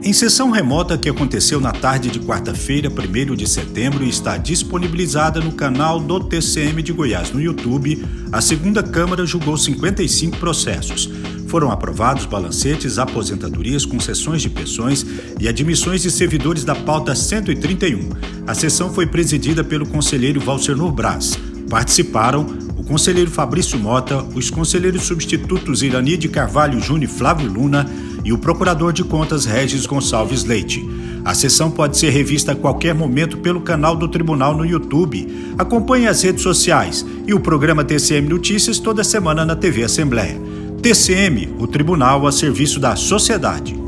Em sessão remota que aconteceu na tarde de quarta-feira, 1º de setembro, e está disponibilizada no canal do TCM de Goiás no YouTube, a segunda Câmara julgou 55 processos. Foram aprovados balancetes, aposentadorias, concessões de pensões e admissões de servidores da pauta 131. A sessão foi presidida pelo conselheiro Valcernor Braz. Participaram o conselheiro Fabrício Mota, os conselheiros substitutos Irani de Carvalho Júnior e Flávio Luna e o procurador de contas Regis Gonçalves Leite. A sessão pode ser revista a qualquer momento pelo canal do Tribunal no YouTube. Acompanhe as redes sociais e o programa TCM Notícias toda semana na TV Assembleia. TCM, o Tribunal a serviço da sociedade.